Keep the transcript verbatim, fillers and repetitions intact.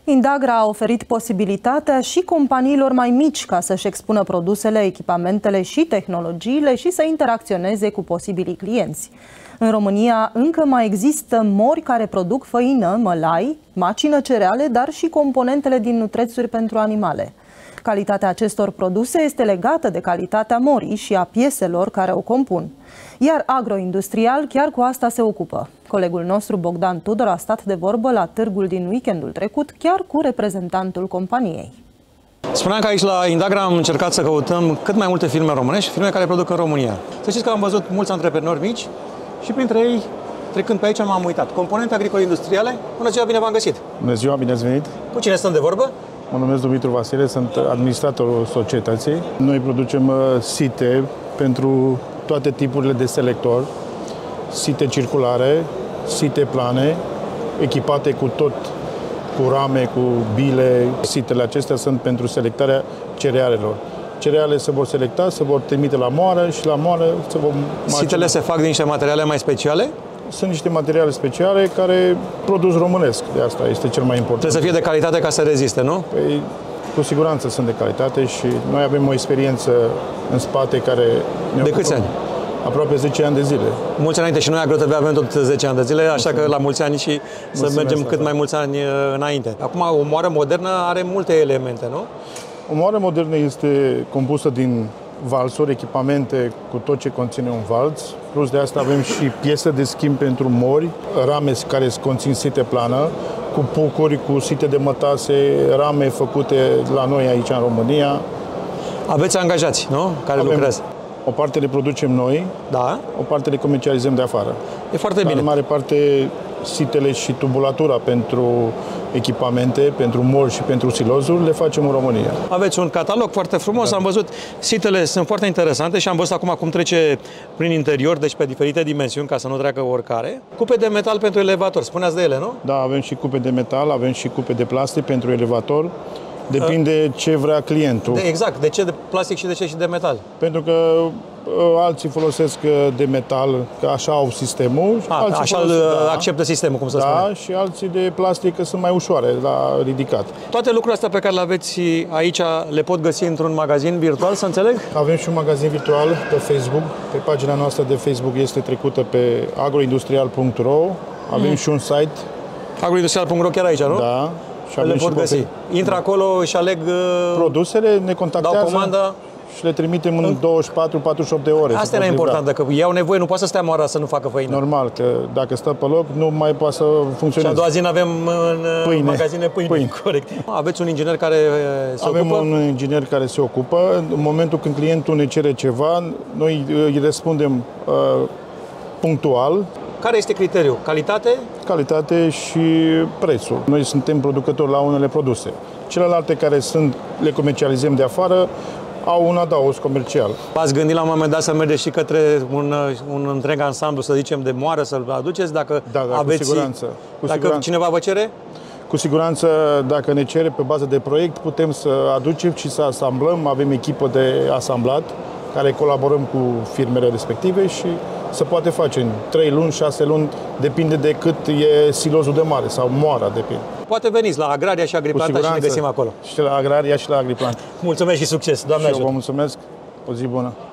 Indagra a oferit posibilitatea și companiilor mai mici ca să-și expună produsele, echipamentele și tehnologiile și să interacționeze cu posibilii clienți. În România încă mai există mori care produc făină, mălai, macină, cereale, dar și componentele din nutrețuri pentru animale. Calitatea acestor produse este legată de calitatea morii și a pieselor care o compun. Iar Agroindustrial chiar cu asta se ocupă. Colegul nostru Bogdan Tudor a stat de vorbă la târgul din weekendul trecut, chiar cu reprezentantul companiei. Spuneam că aici la Indagra am încercat să căutăm cât mai multe firme românești, firme care produc în România. Să știți că am văzut mulți antreprenori mici și printre ei, trecând pe aici, m-am uitat. Componente agricole-industriale. Bună ziua, bine v-am găsit! Bună ziua, bine ați venit! Cu cine stăm de vorbă? Mă numesc Dumitru Vasile, sunt administratorul societății. Noi producem site pentru toate tipurile de selector, site circulare, site plane, echipate cu tot, cu rame, cu bile. Sitele acestea sunt pentru selectarea cerealelor. Cereale se vor selecta, se vor trimite la moară și la moară se vor macina. Sitele se fac din niște materiale mai speciale? Sunt niște materiale speciale care produs românesc, de asta este cel mai important. Trebuie să fie de calitate ca să reziste, nu? Păi, cu siguranță sunt de calitate și noi avem o experiență în spate care ne De câți ani? Aproape zece ani de zile. Mulți ani înainte și noi AgroTV avem tot zece ani de zile, așa Mulțumesc. Că la mulți ani și Mulțumesc, să mergem cât mai mulți ani înainte. Acum, o moară modernă are multe elemente, nu? O moară modernă este compusă din valsuri, echipamente cu tot ce conține un valț. Plus de asta avem și piese de schimb pentru mori, rame care conțin site plană, cu pucuri, cu site de mătase, rame făcute la noi aici în România. Aveți angajați, nu? Care avem, lucrează? O parte le producem noi, da. O parte le comercializăm de afară. E foarte Dar bine. în mare parte sitele și tubulatura pentru echipamente, pentru mori și pentru silozuri, le facem în România. Aveți un catalog foarte frumos, da. Am văzut, sitele sunt foarte interesante și am văzut acum cum trece prin interior, deci pe diferite dimensiuni, ca să nu treacă oricare. Cupe de metal pentru elevator, spuneați de ele, nu? Da, avem și cupe de metal, avem și cupe de plastic pentru elevator. Depinde ce vrea clientul. De, exact, de ce de plastic și de ce și de metal? Pentru că uh, alții folosesc de metal, că așa au sistemul. A, alții așa folosesc, da, da, acceptă sistemul, cum să da, spune. și alții de plastic, că sunt mai ușoare la ridicat. Toate lucrurile astea pe care le aveți aici le pot găsi într-un magazin virtual, să înțeleg? Avem și un magazin virtual pe Facebook. Pe pagina noastră de Facebook este trecută pe agroindustrial punct ro. Avem mm. și un site. agroindustrial punct ro chiar aici, nu? Da. Și le pot găsi. Intră acolo și aleg produsele, ne contactează, dau comandă și le trimitem în douăzeci și patru patruzeci și opt de ore. Asta e important, dacă iau nevoie, nu poate să stea moara să nu facă făină. Normal, că dacă stă pe loc, nu mai poate să funcționeze. Și a doua zi avem în pâine. magazine pâine. pâine. Corect. Aveți un inginer care se avem ocupă? Avem un inginer care se ocupă. În momentul când clientul ne cere ceva, noi îi răspundem uh, punctual. Care este criteriul? Calitate? Calitate și prețul. Noi suntem producători la unele produse. Celelalte care sunt, le comercializăm de afară, au un adaos comercial. V-ați gândit la un moment dat să mergeți și către un, un întreg ansamblu, să zicem, de moară, să-l aduceți? Dacă da, da, aveți, cu siguranță. Cu dacă siguranță. cineva vă cere? Cu siguranță, dacă ne cere pe bază de proiect, putem să aducem și să asamblăm. Avem echipă de asamblat, care colaborăm cu firmele respective și se poate face în trei luni, șase luni, depinde de cât e silozul de mare sau moara, depinde. Poate veniți la Agraria și Agriplanta și ne găsim acolo. Și la Agraria și la Agriplanta. Mulțumesc și succes, Doamne ajută! Și eu vă mulțumesc, o zi bună!